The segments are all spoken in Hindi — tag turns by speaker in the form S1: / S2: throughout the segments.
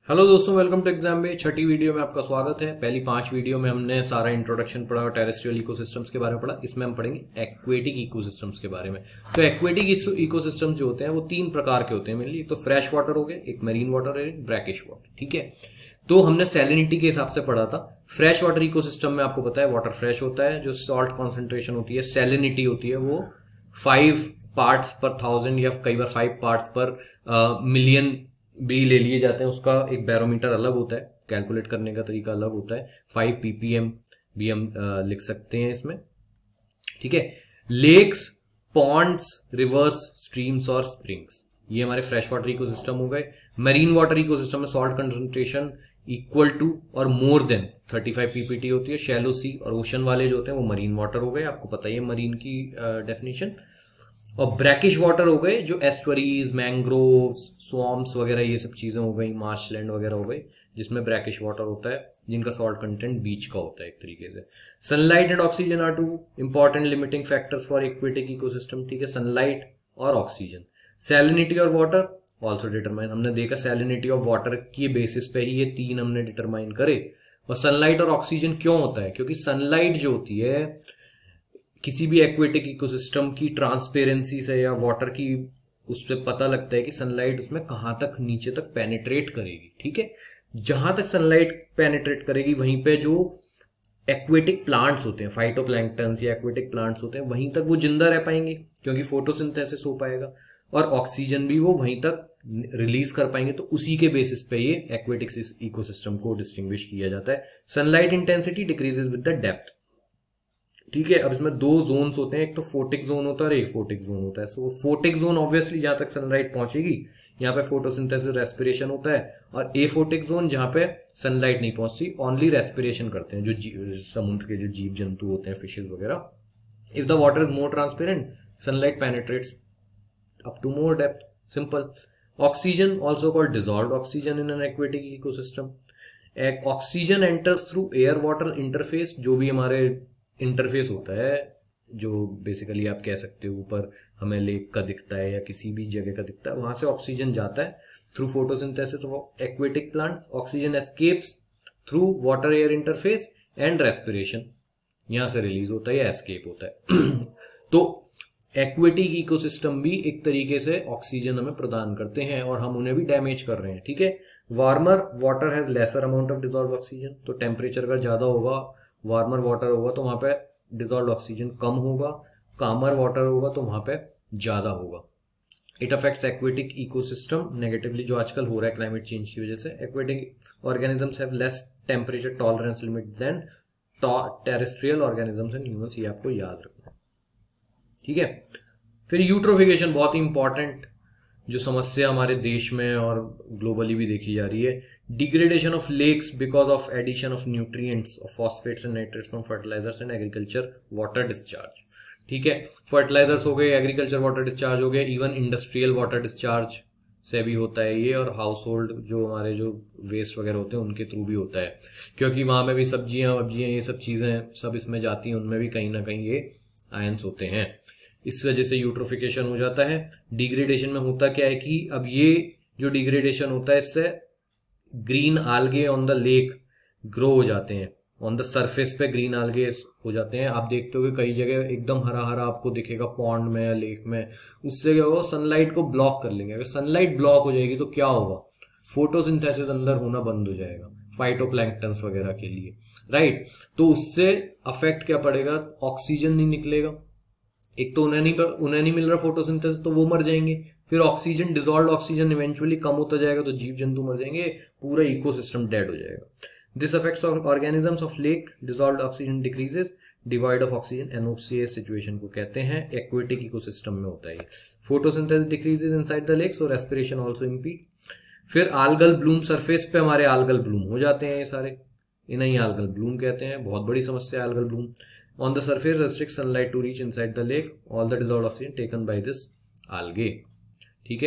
S1: हेलो दोस्तों, welcome to exam bay. Chhathi video में आपका स्वागत है। पहली 5 वीडियो में हमने सारा इंट्रोडक्शन पढ़ा और टेरेस्ट्रियल इकोसिस्टम्स के बारे में पढ़ा। इसमें हम पढ़ेंगे एक्वेटिक इकोसिस्टम्स के बारे में। तो एक्वेटिक इकोसिस्टम्स जो होते हैं वो 3 प्रकार के होते हैं मेनली। एक तो फ्रेश वाटर हो गए, एक मरीन वाटर और एक ब्रैकिश वाटर। ठीक है, तो हमने सैलिनिटी के हिसाब से पढ़ा था। फ्रेश वाटर इकोसिस्टम में आपको पता है वाटर फ्रेश होता है, जो सॉल्ट कॉन्सेंट्रेशन होती है, सैलिनिटी होती है वो 5 पार्ट्स पर 1000 या कई बार 5 पार्ट्स पर मिलियन भी ले लिए जाते हैं। उसका एक बैरोमीटर अलग होता है, कैलकुलेट करने का तरीका अलग होता है। 5 ppm भी हम लिख सकते हैं इसमें। ठीक है, लेक्स, पॉन्ड्स, रिवर्स, स्ट्रीम्स और स्प्रिंग्स, ये हमारे फ्रेश वाटर इकोसिस्टम हो गए। मरीन वाटर इकोसिस्टम में सॉल्ट कंसंट्रेशन इक्वल टू और मोर देन 35 ppt होती है। शैलो सी और ओशन वाले जो होते हैं वो मरीन वाटर हो गए, आपको पता ही है मरीन की डेफिनेशन। और ब्रैकिश वाटर हो गए जो एस्टुअरीज, मैंग्रोव्स, स्वॉम्प्स वगैरह ये सब चीजें हो गई, मार्शलैंड वगैरह हो गई, जिसमें ब्रैकिश वाटर होता है, जिनका सॉल्ट कंटेंट बीच का होता है एक तरीके से। Sunlight and oxygen are 2 important limiting factors for aquatic ecosystem. ठीक है, सनलाइट और ऑक्सीजन। सैलिनिटी और वाटर ऑल्सो डिटरमाइन, हमने देखा सैलिनिटी ऑफ वाटर के बेसिस पे ही ये 3 हमने डिटरमाइन करे। और सनलाइट और ऑक्सीजन क्यों होता है? क्योंकि सनलाइट जो होती है किसी भी एक्वेटिक इकोसिस्टम की ट्रांसपेरेंसी से या वाटर की उससे पता लगता है कि सनलाइट उसमें कहां तक नीचे तक पेनिट्रेट करेगी। ठीक है, जहां तक सनलाइट पेनिट्रेट करेगी वहीं पे जो एक्वेटिक प्लांट्स होते हैं, फाइटोप्लैंक्टन्स या एक्वेटिक प्लांट्स होते हैं, वहीं तक वो जिंदा रह पाएंगे क्योंकि फोटोसिंथेसिस हो पाएगा, और ऑक्सीजन भी वो वहीं तक रिलीज कर पाएंगे। तो उसी के बेसिस पे ये एक्वेटिक इकोसिस्टम को डिस्टिंग्विश किया जाता है। Sunlight intensity decreases with the depth. ठीक है, अब इसमें 2 जोन्स होते हैं, एक तो फोटिक जोन होता है और एक फोटिक जोन होता है। सो फोटिक जोन ऑब्वियसली जहां तक सनलाइट पहुंचेगी, यहाँ पे फोटोसिंथेसिस रेस्पिरेशन होता है। और एफोटिक जोन जहां पे सनलाइट नहीं पहुंचती, ओनली रेस्पिरेशन करते हैं जो समुद्र के जो जीव जंतु होते हैं, फिशेज वगैरह। If the water is more transparent, sunlight penetrates up to more depth, simple. Oxygen also called dissolved oxygen in an aquatic ecosystem. Oxygen enters through air water interface, जो भी हमारे इंटरफेस होता है, जो बेसिकली आप कह सकते हो ऊपर हमें लेक का दिखता है या किसी भी जगह का दिखता है, वहां से ऑक्सीजन जाता है through photosynthesis of aquatic plants. Oxygen escapes through water air interface and respiration, यहां से रिलीज होता है या एस्केप होता है। तो एक्वेटिक इकोसिस्टम भी एक तरीके से ऑक्सीजन हमें प्रदान करते हैं और हम उन्हें भी डैमेज कर रहे हैं। ठीक है, warmer water has lesser amount of dissolve oxygen, तो टेम्परेचर अगर ज्यादा होगा, वार्मर वाटर होगा तो वहां पे डिसॉल्व ऑक्सीजन कम होगा, कामर वाटर होगा तो वहां पे ज्यादा होगा। It affects aquatic ecosystem negatively, जो आजकल हो रहा है क्लाइमेट चेंज की वजह से। Aquatic organisms have less temperature tolerance limit than terrestrial organisms and humans, ये आपको याद रखना है। ठीक है, फिर यूट्रोफिकेशन, बहुत ही इंपॉर्टेंट जो समस्या हमारे देश में और ग्लोबली भी देखी जा रही है। Degradation of lakes because of addition of nutrients of phosphates and nitrates from fertilisers and agriculture water discharge. ठीक है, फर्टिलाइजर्स हो गए, एग्रीकल्चर वाटर डिस्चार्ज हो गया, इवन इंडस्ट्रियल वाटर डिस्चार्ज से भी होता है ये, और हाउस होल्ड जो हमारे जो वेस्ट वगैरह होते हैं उनके थ्रू भी होता है, क्योंकि वहां में भी सब्जियां वब्जियां ये सब चीजें सब इसमें जाती हैं, उनमें भी कहीं ना कहीं ये आयंस होते हैं। इस वजह से यूट्रोफिकेशन हो जाता है। डिग्रेडेशन में होता क्या है कि अब ये जो डिग्रेडेशन होता है इससे green algae on the lake grow हो जाते हैं, ऑन द सरफेस पे ग्रीन आल्गे हो जाते हैं। आप देखते हो कि कई जगह एकदम हरा हरा आपको दिखेगा पॉन्ड में या लेक में, उससे क्या होगा, सनलाइट को ब्लॉक कर लेंगे। अगर सनलाइट ब्लॉक हो जाएगी तो क्या होगा, फोटोसिंथेसिस अंदर होना बंद हो जाएगा फाइटोप्लैंक्टन्स वगैरह के लिए, राइट। तो उससे अफेक्ट क्या पड़ेगा, ऑक्सीजन नहीं निकलेगा, एक तो उन्हें नहीं मिल रहा फोटोसिंथेसिस, तो वो मर जाएंगे। फिर ऑक्सीजन, डिसॉल्व्ड ऑक्सीजन इवेंचुअली कम होता जाएगा तो जीव जंतु मर जाएंगे, पूरा इकोसिस्टम डेड हो जाएगा। This affects organisms of lake, dissolved oxygen decreases, devoid of oxygen, anoxic situation को कहते हैं। एक्वेटिक इकोसिस्टम में होता है। Photosynthesis decreases inside the lake, so respiration also impede. फिर आल्गल ब्लूम, सरफेस पे हमारे आल्गल ब्लूम हो जाते हैं, ये सारे इन्हें आल्गल ब्लूम कहते हैं। बहुत बड़ी समस्या है algal bloom. On the surface restricts sunlight to reach inside the lake, all the dissolved oxygen taken by this algae। ठीक है,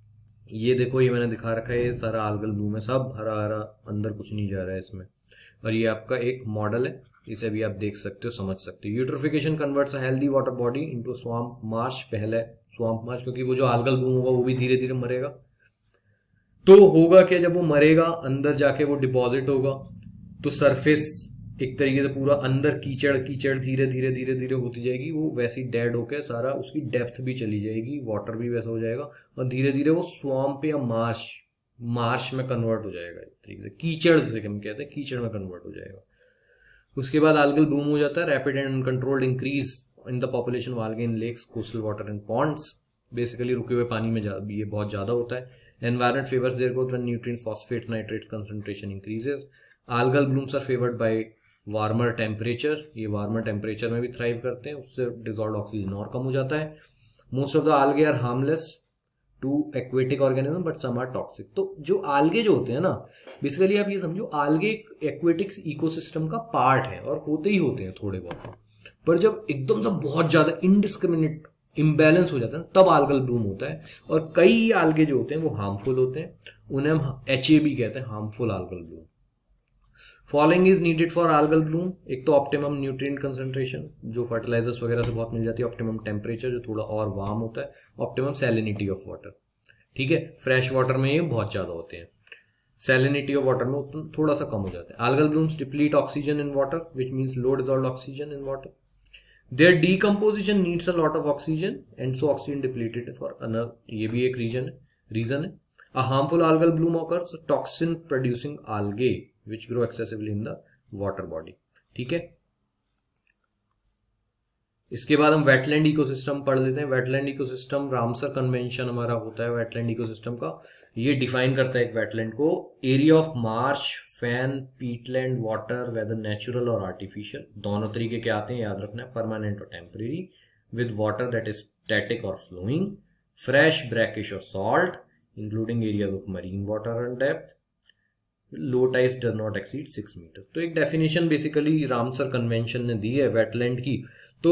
S1: ये देखो, ये मैंने दिखा रखा है, ये सारा algal bloom है, सब हरा हरा, अंदर कुछ नहीं जा रहा है इसमें। और ये आपका एक मॉडल है, इसे भी आप देख सकते हो, समझ सकते हो। Eutrophication converts a healthy water body into swamp marsh. पहले स्वैम्प मार्श, क्योंकि वो जो algal bloom होगा वो भी धीरे धीरे मरेगा। तो होगा क्या, जब वो मरेगा अंदर जाके वो डिपॉजिट होगा, तो सरफेस एक तरीके से पूरा अंदर कीचड़ कीचड़ धीरे धीरे धीरे धीरे होती जाएगी, वो वैसी डेड होके सारा उसकी डेप्थ भी चली जाएगी, वाटर भी वैसा हो जाएगा, और धीरे धीरे वो स्वैम्प या मार्श में कन्वर्ट हो जाएगा, एक तरीके से कीचड़ से हम कहते हैं, कीचड़ में कन्वर्ट हो जाएगा। उसके बाद algal bloom हो जाता है, rapid and uncontrolled increase in the population of algae in lakes, coastal water and ponds. Basically रुके हुए पानी में ये बहुत ज्यादा होता है। Environment favours their growth when nutrient phosphates nitrates concentration increases. algal blooms are favoured by warmer temperature, ये वार्मर टेम्परेचर में भी थ्राइव करते हैं, उससे डिजॉल्व्ड ऑक्सीजन और कम हो जाता है। Most of the algae are harmless to aquatic organism but some are toxic. तो जो algae जो होते हैं ना, बेसिकली आप ये समझो algae एक्वेटिक इकोसिस्टम का पार्ट है और होते ही होते हैं थोड़े बहुत, पर जब एकदम से बहुत ज्यादा इनडिस्क्रिमिनेट इम्बैलेंस हो जाता है तब algal bloom होता है। और कई algae जो होते हैं वो हार्मफुल होते हैं, उन्हें हम HAB कहते हैं, harmful algal bloom। Following is needed for algal bloom। एक तो ऑप्टिमम न्यूट्रिएंट कंसंट्रेशन जो फर्टिलाइजर्स वगैरह से बहुत मिल जाती है, ऑप्टिमम टेम्परेचर जो थोड़ा और वार्म होता है, ऑप्टिमम सैलिनिटी ऑफ वाटर, ठीक है, फ्रेश वाटर में ये बहुत ज्यादा होते हैं, सैलिनिटी ऑफ वाटर में थोड़ा सा कम हो जाते हैं। algal blooms deplete oxygen in water which means low dissolved oxygen in water, their decomposition needs a lot of oxygen and so oxygen depleted for another, ये भी एक रीजन है। A harmful algal bloom occurs, toxin producing algae which grow excessively in the water body, ठीक है। इसके बाद हम वेटलैंड इकोसिस्टम पढ़ लेते हैं। वेटलैंड इकोसिस्टम रामसर कन्वेंशन हमारा होता है वेटलैंड इकोसिस्टम का, ये डिफाइन करता है एक वेटलैंड को, area of marsh, fen, peatland water, whether natural और आर्टिफिशियल, दोनों तरीके के आते हैं, याद रखना है, परमानेंट और temporary, with water that is static और फ्लोइंग, फ्रेश, ब्रैकिश और salt, including areas of marine water and depth, low tides does not exceed 6 meters। तो एक डेफिनेशन बेसिकली रामसर कन्वेंशन ने दी है वेटलैंड की। तो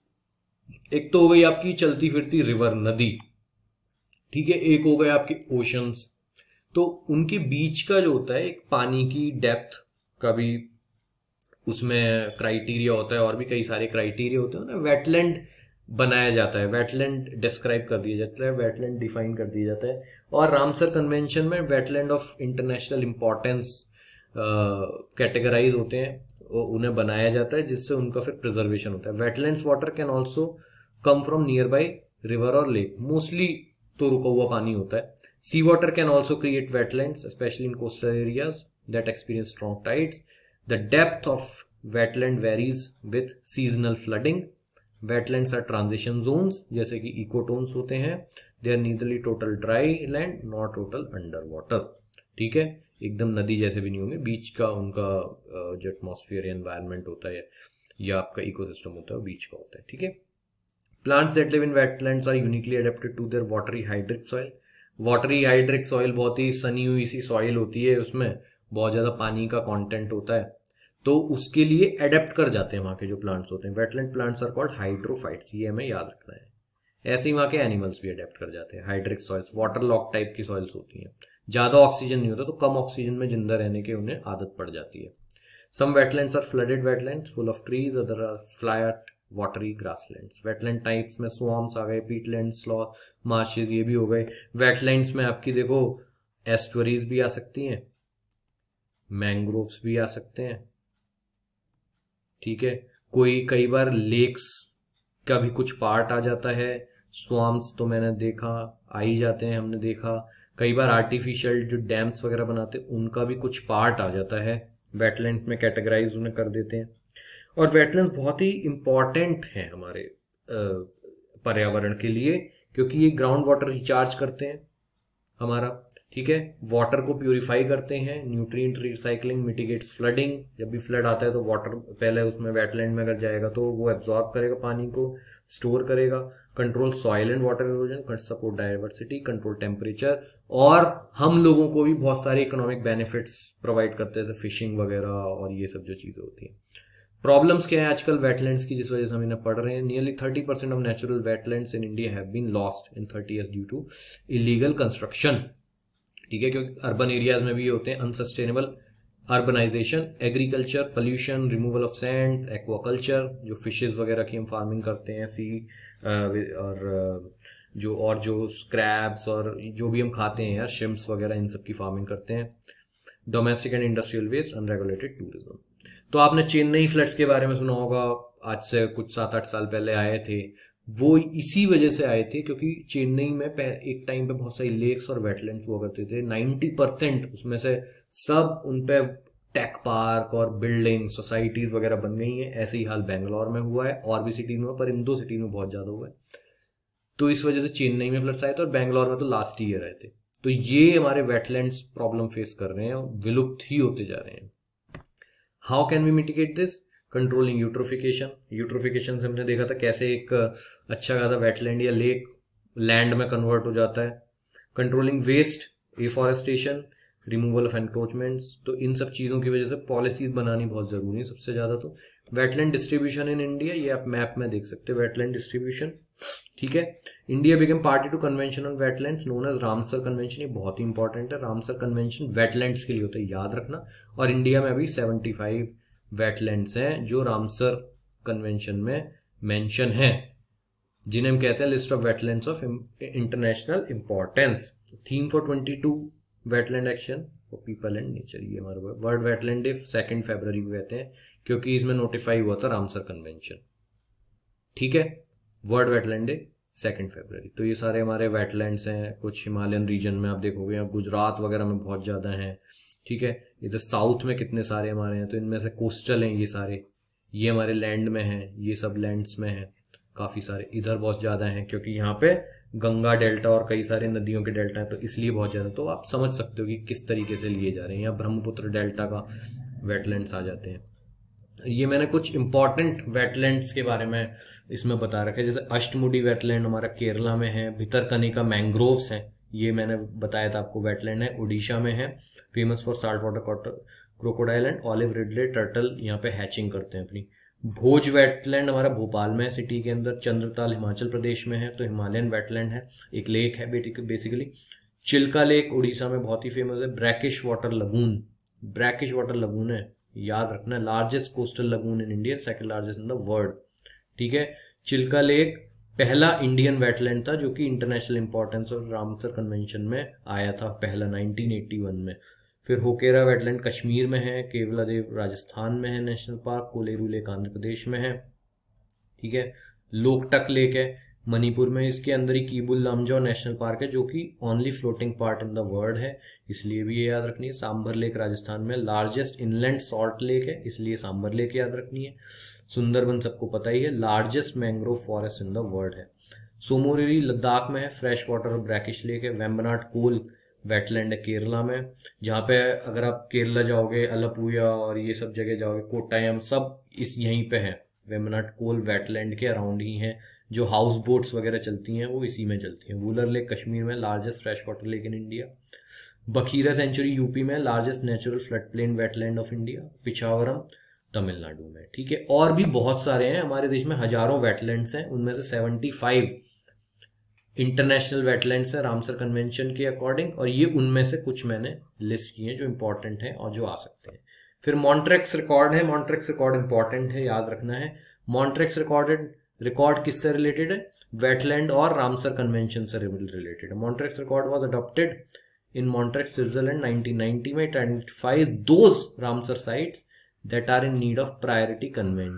S1: एक तो हो गई आपकी चलती फिरती रिवर, नदी, ठीक है, एक हो गए आपके ओशंस, तो उनके बीच का जो होता है एक पानी की डेप्थ का भी उसमें क्राइटेरिया होता है, और भी कई सारे क्राइटेरिया होते हैं ना, वेटलैंड बनाया जाता है, वेटलैंड डिस्क्राइब कर दिया जाता है, वेटलैंड डिफाइन कर दिया जाता है। और रामसर कन्वेंशन में wetland of international importance categorise होते हैं, उन्हें बनाया जाता है जिससे उनका फिर प्रिजर्वेशन होता है। Wetlands water can also come from nearby river और लेक, मोस्टली तो रुका हुआ पानी होता है। Sea water can also create wetlands specially in coastal areas that experience strong tides. The depth of wetland varies with seasonal flooding. Wetlands are transition zones, जैसे कि इकोटोन्स होते हैं, they are neither total dry land not total under water, ठीक है, एकदम नदी जैसे भी नहीं होंगे, बीच का उनका जो एटमॉस्फेयर एनवायरनमेंट होता है या आपका इकोसिस्टम होता है वो बीच का होता है, ठीक है। Plants that live in wetlands are uniquely adapted to their watery hydric soil. Watery hydric soil बहुत ही सनी हुई सी सॉइल होती है, उसमें बहुत ज्यादा पानी का कॉन्टेंट होता है, तो उसके लिए अडेप्ट कर जाते हैं वहां के जो प्लांट्स होते हैं। Wetland plants are called hydrophytes, ये हमें याद रखना है। ऐसे ही वहां के एनिमल्स भी अडेप्ट कर जाते हैं। Hydric soils water lock type की सॉइल्स होती हैं, ज्यादा ऑक्सीजन नहीं होता तो कम ऑक्सीजन में जिंदा रहने की उन्हें आदत पड़ जाती है। Some wetlands are flooded wetlands full of trees, other are flat watery grasslands. Wetland types में स्वॉम्स आ गए, पीटलैंड, स्लॉथ, मार्शेज, ये भी हो गए। वेटलैंड्स में आपकी देखो एस्टुअरीज भी आ सकती हैं, मैंग्रोव्स भी आ सकते हैं, ठीक है, कई बार लेक्स का भी कुछ पार्ट आ जाता है, स्वाम्स तो मैंने देखा आ ही जाते हैं, हमने देखा कई बार आर्टिफिशियल जो डैम्स वगैरह बनाते हैं उनका भी कुछ पार्ट आ जाता है, वेटलैंड में कैटेगराइज उन्हें कर देते हैं। और वेटलैंड्स बहुत ही इंपॉर्टेंट हैं हमारे पर्यावरण के लिए, क्योंकि ये ग्राउंड वाटर रिचार्ज करते हैं हमारा, ठीक है, वाटर को प्यूरिफाई करते हैं, न्यूट्रिएंट रिसाइकलिंग, मिटिगेट्स फ्लडिंग, जब भी फ्लड आता है तो वाटर पहले उसमें वेटलैंड में अगर जाएगा तो वो एब्जॉर्ब करेगा, पानी को स्टोर करेगा, control soil and water erosion, support diversity, control temperature, और हम लोगों को भी बहुत सारे इकोनॉमिक बेनिफिट्स प्रोवाइड करते हैं, जैसे फिशिंग वगैरह और ये सब जो चीजें होती हैं। प्रॉब्लम्स क्या है आजकल वेटलैंड्स की जिस वजह से हम इन्हें पढ़ रहे हैं? Nearly 30% of natural wetlands in India have been lost in 30 years due to illegal construction, ठीक है, क्योंकि अर्बन एरियाज में भी होते हैं, unsustainable urbanisation, agriculture, pollution, removal of sand, aquaculture, जो फिशेज वगैरह की हम फार्मिंग करते हैं, सी और जो स्क्रैब्स और जो भी हम खाते हैं यार, शिम्प्स वगैरह, इन सब की फार्मिंग करते हैं। Domestic and industrial waste, unregulated tourism. तो आपने चेन्नई फ्लड्स के बारे में सुना होगा, आज से कुछ 7-8 साल पहले आए थे। वो इसी वजह से आए थे क्योंकि चेन्नई में एक टाइम पे बहुत सारी लेक्स और वेटलैंड्स हुआ करते थे। 90% उसमें से सब उन पे टेक पार्क और बिल्डिंग सोसाइटीज वगैरह बन गई हैं। ऐसे ही हाल बेंगलोर में हुआ है, और भी सिटी में हुआ, पर इन 2 सिटी में बहुत ज्यादा हुआ है। तो इस वजह से चेन्नई में फ्लड्स आए थे और बेंगलोर में तो लास्ट ईयर आए थे। तो ये हमारे वेटलैंड्स प्रॉब्लम फेस कर रहे हैं और विलुप्त ही होते जा रहे हैं। How can we mitigate this? Controlling eutrophication. Eutrophication से हमने देखा था कैसे एक अच्छा खासा वेटलैंड या लेक लैंड में कन्वर्ट हो जाता है। Controlling waste, afforestation, removal of encroachments. तो इन सब चीज़ों की वजह से पॉलिसीज बनानी बहुत ज़रूरी है सबसे ज़्यादा। तो वेटलैंड डिस्ट्रीब्यूशन इन इंडिया, ये आप मैप में देख सकते हैं, वेटलैंड डिस्ट्रीब्यूशन। ठीक है, India become party to convention on wetlands known as Ramsar convention. ये बहुत ही इंपॉर्टेंट है। रामसर कन्वेंशन वेटलैंड्स के लिए होता है, याद रखना। और इंडिया में अभी 75 वेटलैंड्स हैं जो रामसर कन्वेंशन में मेंशन हैं, जिन्हें हम कहते हैं list of wetlands of international importance. Theme for 22 wetland action for people and nature. ये हमारा वर्ल्ड वेटलैंड डे 2 फरवरी को कहते हैं क्योंकि इसमें नोटिफाई हुआ था रामसर कन्वेंशन। ठीक है, वर्ल्ड वेटलैंड डे 2 फरवरी। तो ये सारे हमारे वेटलैंड्स हैं। कुछ हिमालयन रीजन में आप देखोगे, गुजरात वगैरह में बहुत ज़्यादा हैं। ठीक है, इधर साउथ में कितने सारे हमारे हैं, तो इनमें से कोस्टल हैं ये सारे, ये हमारे लैंड में हैं, ये सब लैंड्स में हैं काफ़ी सारे। इधर बहुत ज़्यादा हैं क्योंकि यहाँ पे गंगा डेल्टा और कई सारे नदियों के डेल्टा हैं, तो इसलिए बहुत ज़्यादा। तो आप समझ सकते हो कि किस तरीके से लिए जा रहे हैं। यहाँ ब्रह्मपुत्र डेल्टा का वेटलैंड्स आ जाते हैं। ये मैंने कुछ इंपॉर्टेंट वेटलैंड्स के बारे में इसमें बता रखा है, जैसे अष्टमुडी वेटलैंड हमारा केरला में है। भितरकनिका मैंग्रोव्स हैं, ये मैंने बताया था आपको, वेटलैंड है, उड़ीसा में है। Famous for salt water crocodile and olive ridley turtle यहाँ पे हैचिंग करते हैं अपनी। भोज वेटलैंड हमारा भोपाल में है, सिटी के अंदर। चंद्रताल हिमाचल प्रदेश में है, तो हिमालयन वेटलैंड है, एक लेक है बेसिकली। चिल्का लेक उड़ीसा में बहुत ही फेमस है। ब्रैकिश वाटर लगून है, याद रखना, largest coastal lagoon in India, 2nd largest in the world. ठीक है, चिल्का लेक पहला इंडियन वेटलैंड था जो कि इंटरनेशनल इंपॉर्टेंस और रामसर कन्वेंशन में आया था पहला 1981 में। फिर होकेरा वेटलैंड कश्मीर में है, केवलादेव राजस्थान में है national park, Kolleru lake Andhra Pradesh में है। ठीक है, लोकटक लेक है मणिपुर में, इसके अंदर ही कीबुल लामजाओ नेशनल पार्क है जो कि only floating part in the world है, इसलिए भी ये याद रखनी है। सांभर लेक राजस्थान में लार्जेस्ट इनलैंड सॉल्ट लेक है, इसलिए सांभर लेक याद रखनी है। सुंदरबन सबको पता ही है, largest mangrove forest in the world है। सोमोरिरी लद्दाख में है, फ्रेश वाटर और ब्रैकिश लेक है। वेम्बनाड कोल वेटलैंड है केरला में, जहाँ पे अगर आप केरला जाओगे, अलपुया और ये सब जगह जाओगे, कोट्टायम, सब यहीं पे है। वेम्बनाड कोल वेटलैंड के अराउंड ही है। जो हाउस बोट्स वगैरह चलती हैं वो इसी में चलती हैं। वुलर लेक कश्मीर में, largest fresh water lake in India. Bakhira sanctuary UP में, largest natural flood plain wetland of India. Pichavaram Tamil Nadu में। ठीक है, और भी बहुत सारे हैं हमारे देश में, हजारों वेटलैंड्स हैं, उनमें से 75 इंटरनेशनल वेटलैंड्स है रामसर कन्वेंशन के अकॉर्डिंग, और ये उनमें से कुछ मैंने लिस्ट किए हैं जो इंपॉर्टेंट हैं और जो आ सकते हैं। फिर मॉन्ट्रेक्स रिकॉर्ड है, मॉन्ट्रेक्स रिकॉर्ड इंपॉर्टेंट है, याद रखना है। मॉन्ट्रेक्स रिकॉर्ड किससे रिलेटेड है? वेटलैंड और रामसर कन्वेंशन से रिलेटेड है। Montreux record was adopted in Montreux Switzerland 1990 में। It identifies those Ramsar sites that are in need of priority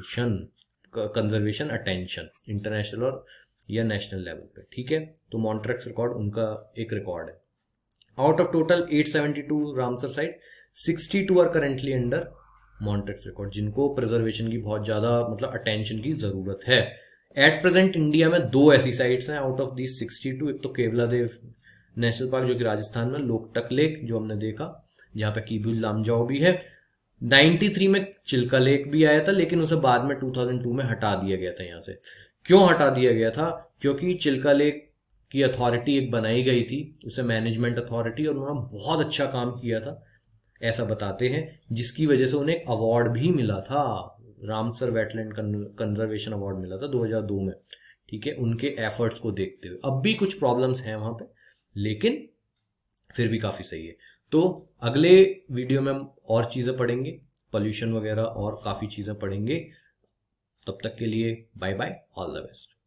S1: conservation attention, international और या नेशनल लेवल पे। ठीक है, तो मॉन्ट्रेक्स रिकॉर्ड उनका एक रिकॉर्ड है। Out of total 872 Ramsar site, 62 are currently under Montreux record, जिनको प्रिजर्वेशन की बहुत ज्यादा मतलब अटेंशन की जरूरत है। एट प्रेजेंट इंडिया में 2 ऐसी साइट्स हैं आउट ऑफ दी 62। एक तो केवलादेव नेशनल पार्क जो कि राजस्थान में, लोकटक लेक जो हमने देखा जहाँ पे कीबुल लामजाओ भी है। 93 में चिल्का लेक भी आया था, लेकिन उसे बाद में 2002 में हटा दिया गया था यहाँ से। क्यों हटा दिया गया था? क्योंकि चिल्का लेक की अथॉरिटी एक बनाई गई थी, उसे मैनेजमेंट अथॉरिटी, और उन्होंने बहुत अच्छा काम किया था ऐसा बताते हैं, जिसकी वजह से उन्हें एक अवार्ड भी मिला था, रामसर वेटलैंड कंजर्वेशन अवार्ड मिला था 2002 में। ठीक है, उनके एफर्ट्स को देखते हुए। अब भी कुछ प्रॉब्लम्स हैं वहां पे, लेकिन फिर भी काफी सही है। तो अगले वीडियो में हम और चीजें पढ़ेंगे, पॉल्यूशन वगैरह और काफी चीजें पढ़ेंगे। तब तक के लिए bye bye, all the best.